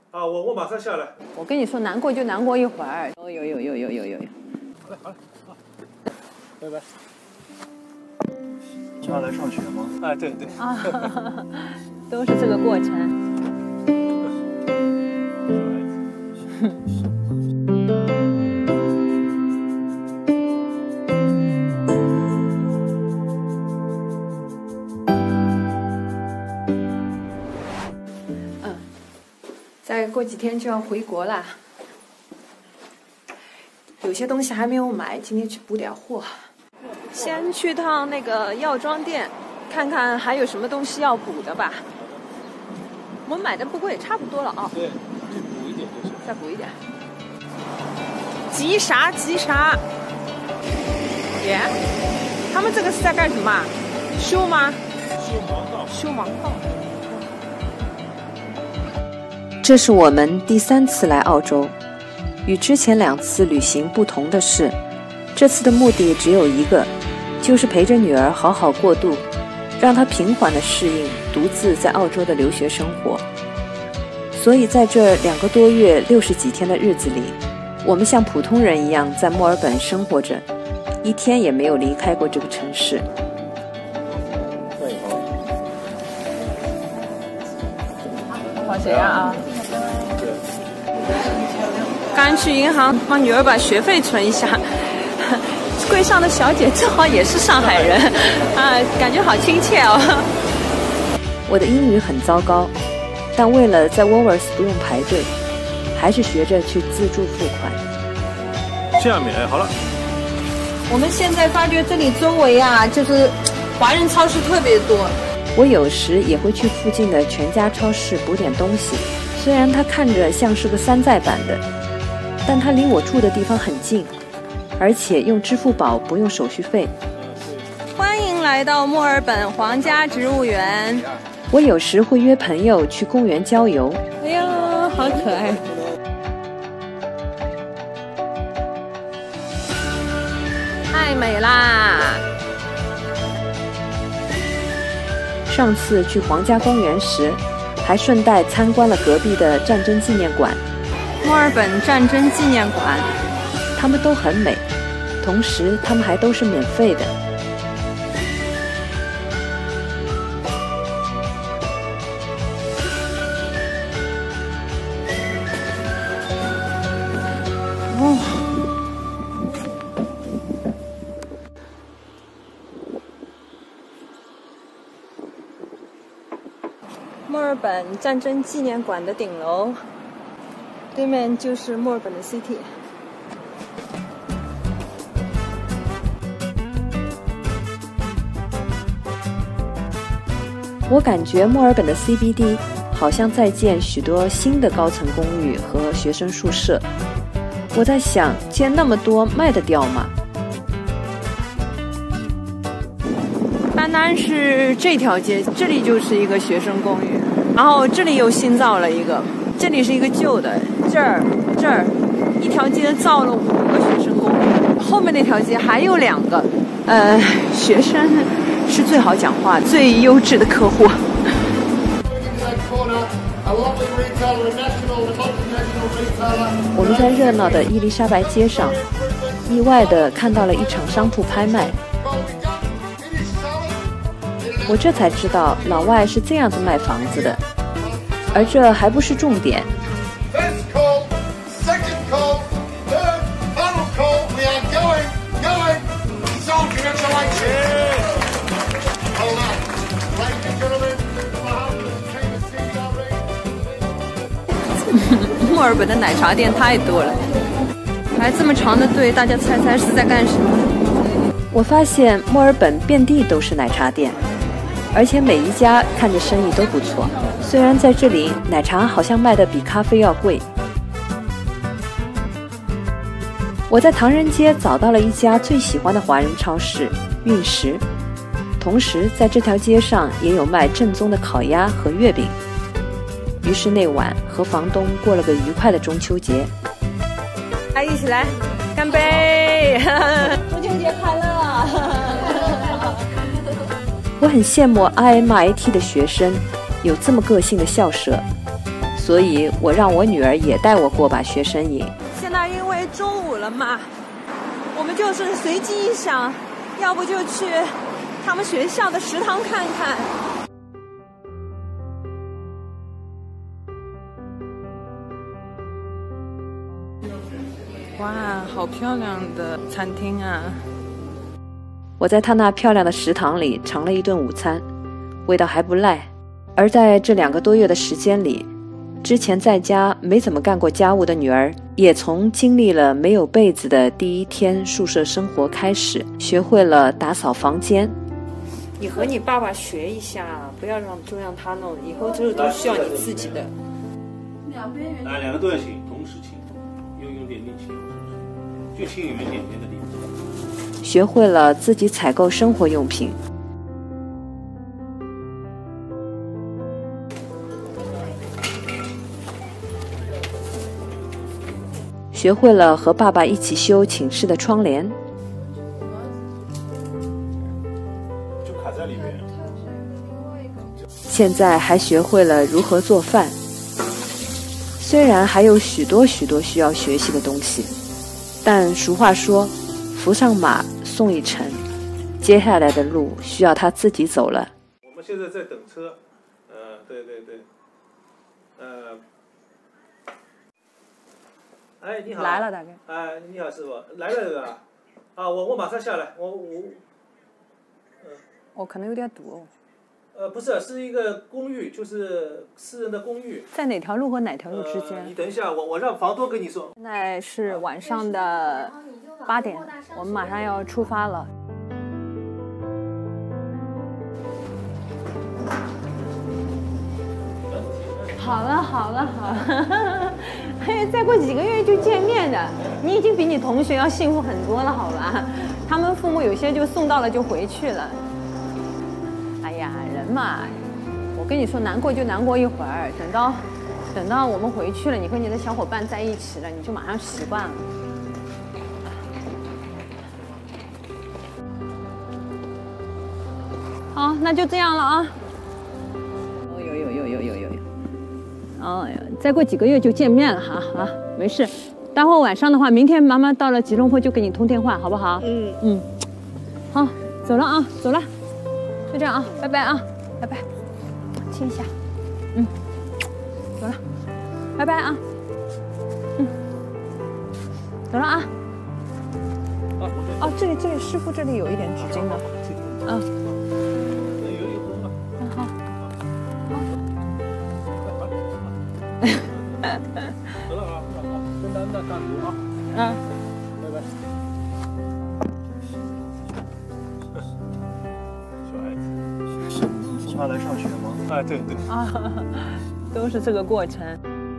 啊，我马上下来。 我跟你说，难过就难过一会儿。有。 好嘞，拜拜。 今晚来上学吗？ 哎，对。 啊，都是这个过程。再过几天就要回国啦，有些东西还没有买，今天去补点货。先去趟那个药妆店，看看还有什么东西要补的吧。我们买的不贵，差不多了啊。 对，再补一点就是。 再补一点。急啥？耶，他们这个是在干什么？修吗？修盲道。 这是我们第3次来澳洲，与之前2次旅行不同的是，这次的目的只有一个，就是陪着女儿好好过渡，让她平缓地适应独自在澳洲的留学生活。所以在这2个多月60几天的日子里，我们像普通人一样在墨尔本生活着，一天也没有离开过这个城市。 花钱啊！刚去银行帮女儿把学费存一下，柜上的小姐正好也是上海人，啊，感觉好亲切哦。 我的英语很糟糕，但为了在 Woolworths 不用排队，还是学着去自助付款。 下面好了。 我们现在发觉这里周围啊，就是华人超市特别多。 我有时也会去附近的全家超市补点东西，虽然它看着像是个山寨版的，但它离我住的地方很近，而且用支付宝不用手续费。 欢迎来到墨尔本皇家植物园。 我有时会约朋友去公园郊游。 哎呀，好可爱！太美啦！ 上次去皇家公园时，还顺带参观了隔壁的战争纪念馆。 墨尔本战争纪念馆， 它们都很美，同时它们还都是免费的。 墨尔本战争纪念馆的顶楼，对面就是墨尔本的 City。 我感觉墨尔本的 CBD 好像在建许多新的高层公寓和学生宿舍。我在想，建那么多卖得掉吗？ 班南是这条街，这里就是一个学生公寓，然后这里又新造了一个，这里是一个旧的，这儿一条街造了5个学生公寓，后面那条街还有2个。学生是最好讲话、最优质的客户。 我们在热闹的伊丽莎白街上，意外地看到了一场商铺拍卖。我这才知道老外是这样子卖房子的，而这还不是重点。 墨尔本的奶茶店太多了，排这么长的队，大家猜猜是在干什么？ 我发现墨尔本遍地都是奶茶店，而且每一家看着生意都不错。虽然在这里奶茶好像卖的比咖啡要贵。我在唐人街找到了一家最喜欢的华人超市运食，同时在这条街上也有卖正宗的烤鸭和月饼。于是那晚和房东过了个愉快的中秋节。 来，一起来干杯！中秋节快乐！ 我很羡慕 RMIT 的学生有这么个性的校舍， 所以我让我女儿也带我过把学生瘾。 现在因为中午了嘛，我们就是随机一想，要不就去他们学校的食堂看看。哇，好漂亮的餐厅啊！ 我在他那漂亮的食堂里尝了一顿午餐，味道还不赖。而在这2个多月的时间里，之前在家没怎么干过家务的女儿，也从经历了没有被子的第1天宿舍生活开始，学会了打扫房间。 你和你爸爸学一下，不要就让他弄，以后这都需要你自己的。 来，2个都要轻，同时轻，用点力气，就轻一点点的力气。 学会了自己采购生活用品，学会了和爸爸一起修寝室的窗帘， 就卡在里面。 现在还学会了如何做饭。虽然还有许多需要学习的东西，但俗话说，扶上马送一程，接下来的路需要他自己走了。 我们现在在等车，对，哎，你好。 来了大概。 哎，你好，师傅，来了这个。啊，我马上下来， 我可能有点堵。 不是，是一个公寓，就是私人的公寓。 在哪条路和哪条路之间？ 你等一下，我让房东跟你说。 现在是晚上的8点，我们马上要出发了。好了，嘿，再过几个月就见面的，你已经比你同学要幸福很多了，好吧？他们父母有些就送到了就回去了。哎呀，人嘛，我跟你说，难过就难过一会儿，等到我们回去了，你和你的小伙伴在一起了，你就马上习惯了。好，那就这样了啊。有。哎呀，再过几个月就见面了哈啊，没事。待会晚上的话，明天妈妈到了吉隆坡就给你通电话，好不好？好，走了啊，走了。就这样啊，拜拜啊，拜拜，亲一下，走了，拜拜啊，走了啊。哦，这里师傅这里有一点纸巾的，啊，好， 走了啊，跟单的干活啊，拜拜。他来上学吗？哎，对啊， 都是这个过程。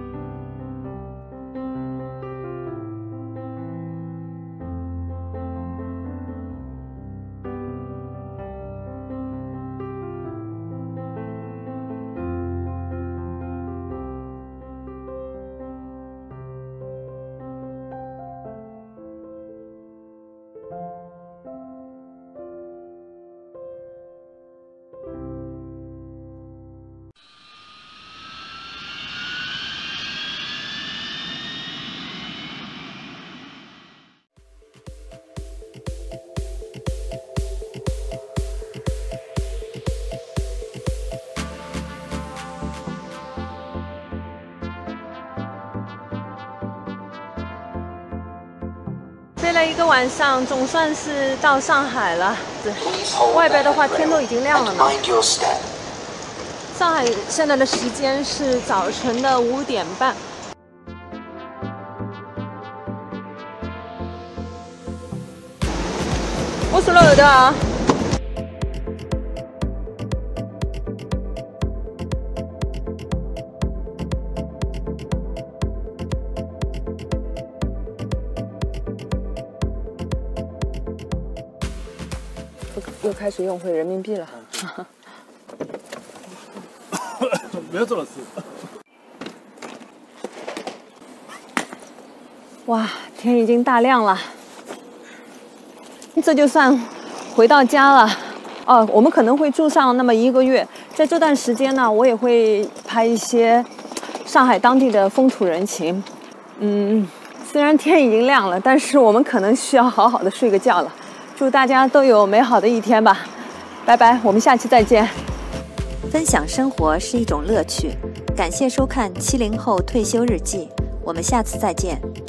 飞了一个晚上，总算是到上海了。外边的话，天都已经亮了呢。上海现在的时间是早晨的5点半。我数了有的啊。又开始用回人民币了。 没有这么事。 哇，天已经大亮了，这就算回到家了。哦，我们可能会住上那么1个月，在这段时间呢，我也会拍一些上海当地的风土人情。虽然天已经亮了，但是我们可能需要好好的睡个觉了。祝大家都有美好的一天吧，拜拜，我们下期再见。 分享生活是一种乐趣，感谢收看70后退休日记，我们下次再见。